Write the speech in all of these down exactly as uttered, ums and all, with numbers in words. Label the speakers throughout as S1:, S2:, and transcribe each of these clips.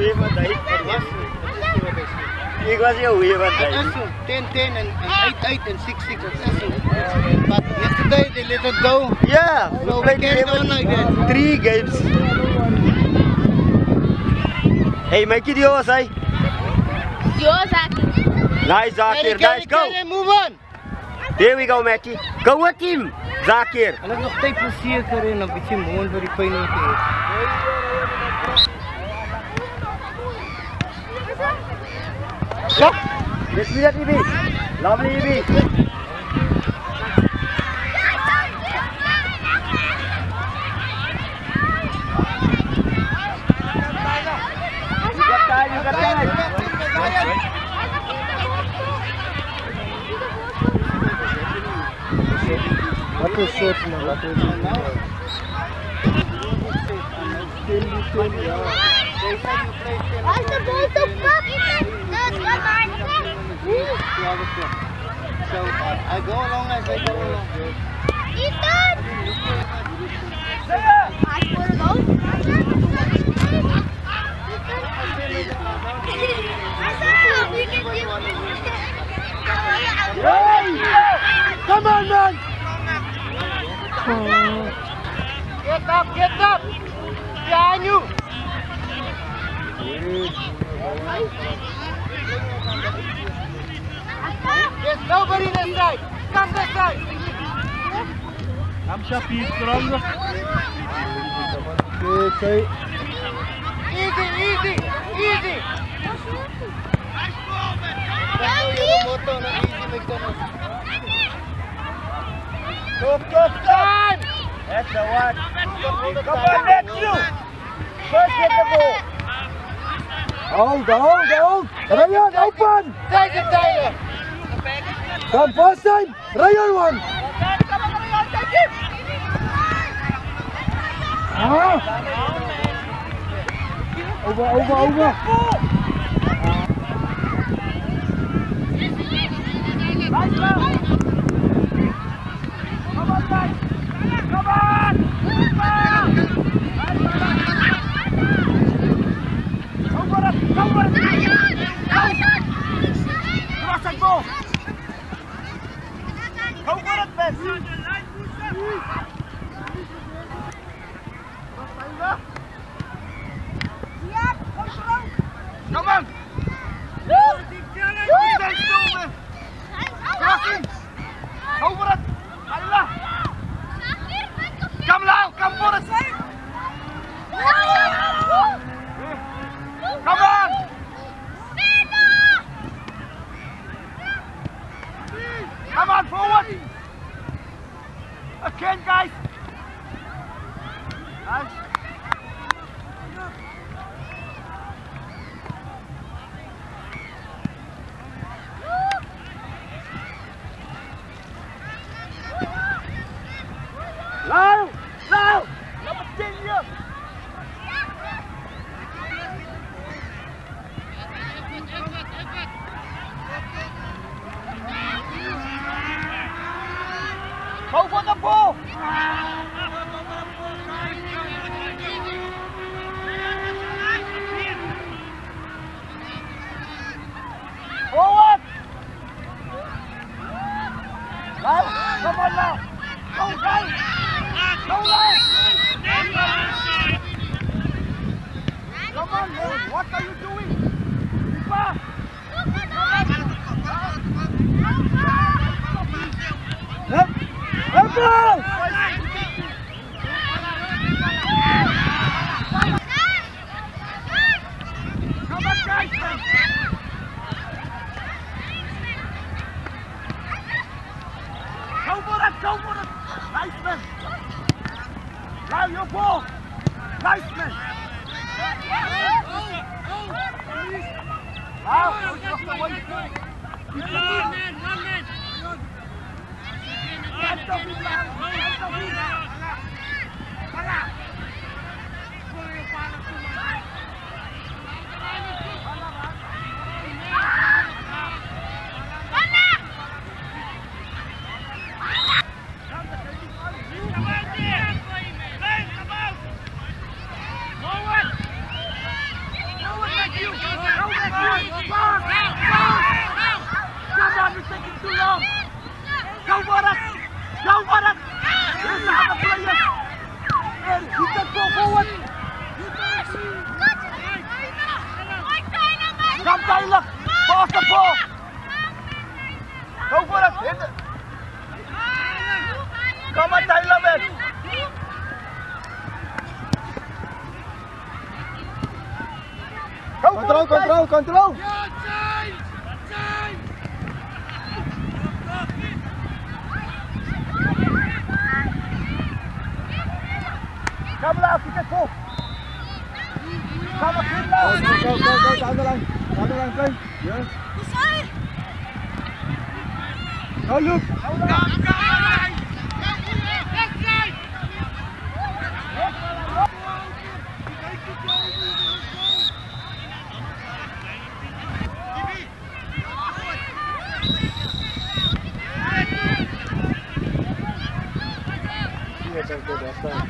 S1: hoe van die. Ik was jou hoe van die.
S2: ten ten and eight eight and six six. But yesterday they let it go.
S1: Yeah,
S2: so we carried on like that.
S1: Three games. Hey, make it yours, eh?
S3: Yours, Zaki.
S1: Nice, Zakir. Nice, go.
S2: Move on.
S1: There we go, Mackie. Go with him, Zakir.
S2: Hulle het nog tyd verseker en 'n bietjie moon vir die pyn te hê.
S1: Ja. Let's see that, E B. Lovely, E B. You got time.
S2: What is short now? What is it now?
S3: What's the ball to pop? Let's go, man.
S2: So uh, I go along as I go along.
S3: Ethan! I want to go.
S1: Come on, man!
S2: Get up, get up! Behind you! There's nobody this side! Come this side!
S1: I'm Shafi, stronger.
S2: Okay. Easy, easy, easy!
S1: Go, go, time! That's the one. Come on, that's you! First get the ball.
S2: Hold, hold, hold! Ryan, open! Take it, Tyler! Come, first time! Ryan, one! Ah! Over, over, over!
S1: Nice one! Come on, guys! Come on! Over it! Over it! Cross and go! Over it, Ben! Come on! Stay still, man! Crossing! Over it! Allah! Come now! Come for it! Come on! Come on, forward! Again, guys! Nice! Low! Low! Number ten here! Go for the ball! Forward! Now, come on now! Go, guys! Go, guys! Come on, man! What are you doing? Fast! Up! Up! Come on, guys! Go for it! Go for it! Nice man! Now your ball! Nice man! Now, just the way you do it! One man, one man! Hands up, hands up! Forward! Forward!
S2: control, control, control.
S1: Come now, keep it full. Come on, keep now.
S2: Go, go, go, go, down the line. Down the line, play. Yes. Now look. Yes, that's good, that's fine.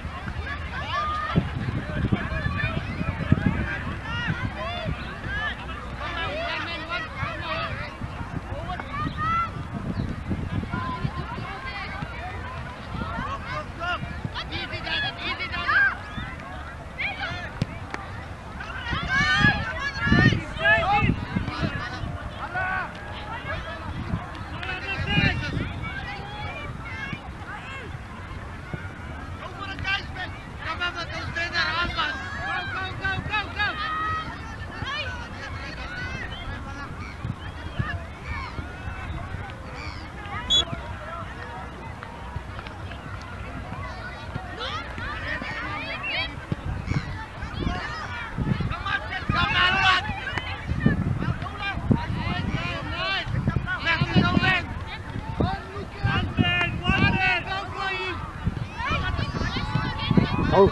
S2: Oh.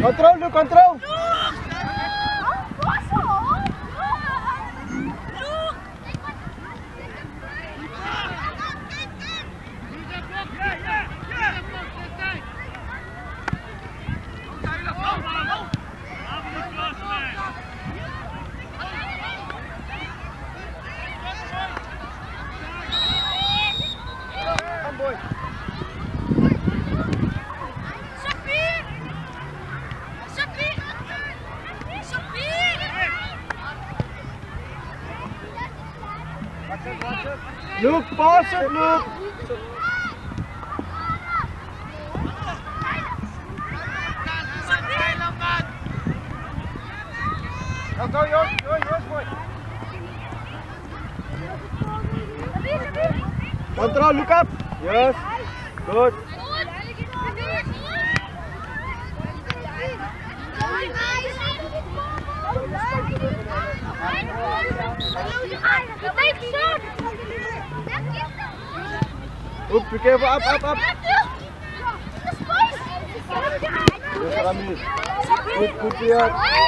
S2: Control, Luke, control. Luke, pass it, Luke. Go, go, yours, yours, yours, boy. Control, look up. Yes. Good. Oops, be careful, up, up, up. Yes, Ramis. Good, good here.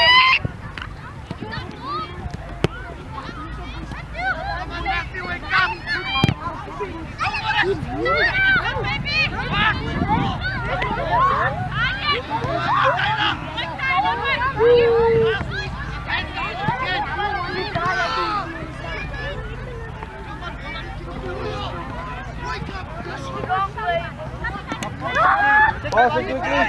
S2: Pass it quickly.